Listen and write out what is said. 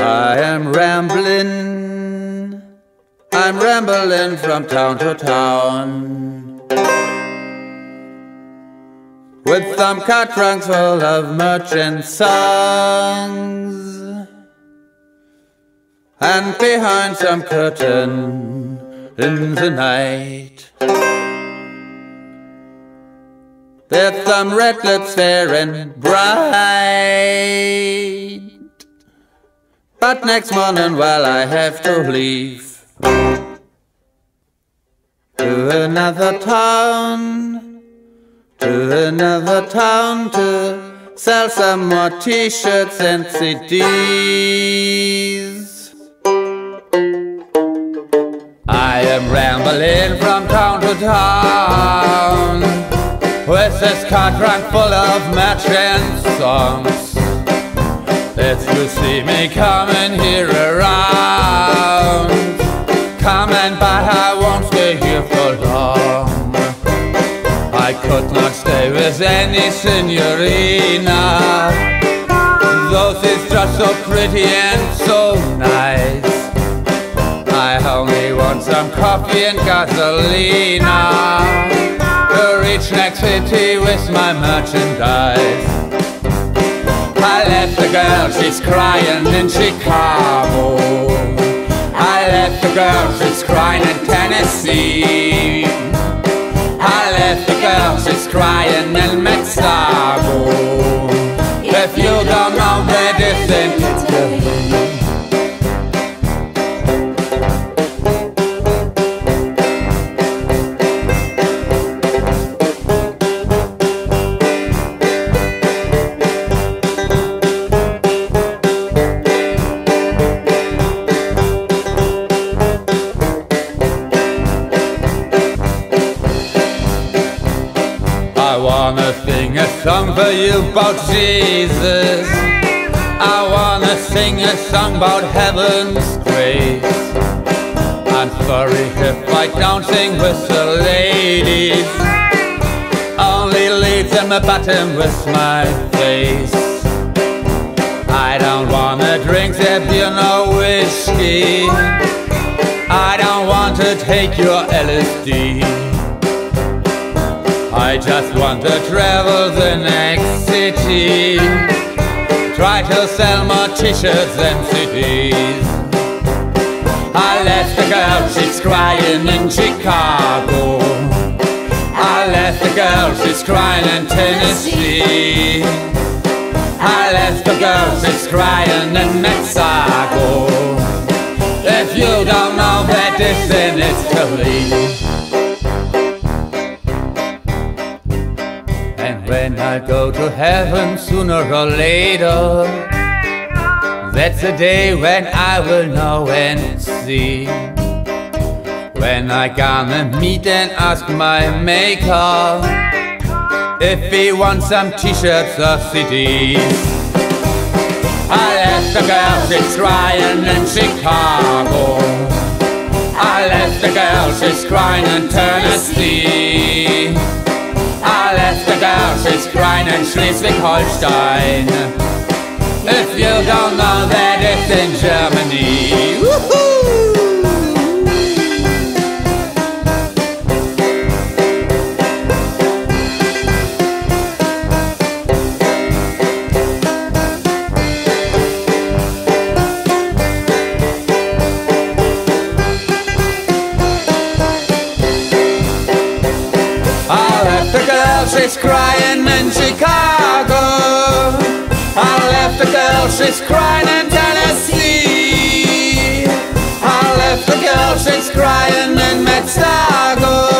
I am rambling, I'm rambling from town to town, with some car trunks full of merchant songs, and behind some curtain in the night there's some red lips staring bright. But next morning, well, I have to leave to another town, to sell some more t-shirts and CDs. I am rambling from town to town, with this car trunk full of merchant songs. If you see me coming here around, come and buy, I won't stay here for long. I could not stay with any signorina, though she's just so pretty and so nice. I only want some coffee and gasolina to reach next city with my merchandise. I left the girl, she's crying in Chicago. I left the girl, she's crying in Tennessee. I left the girl, she's crying in Mezzago. If you don't know where this is, I wanna sing a song for you about Jesus. I wanna sing a song about heaven's grace. I'm sorry if I don't sing with the ladies, only leave them a button with my face. I don't wanna drink their beer nor whiskey, I don't want to take your LSD. I just want to travel the next city, try to sell more t-shirts and CDs. I left the girl, she's crying in Chicago. I left the girl, she's crying in Tennessee. I left the girl, she's crying in Mezzago. If you don't know that this in Italy. And when I go to heaven sooner or later, that's the day when I will know and see, when I gonna meet and ask my maker if he wants some t-shirts or CDs. I left the girl, she's crying in Chicago. I left the girl, she's crying in Tennessee. I left the girl, she's crying in Schleswig-Holstein. If you don't know that, it's in Germany. Woohoo! She's crying in Chicago. I left the girl, she's crying in Tennessee. I left the girl, she's crying in Mezzago.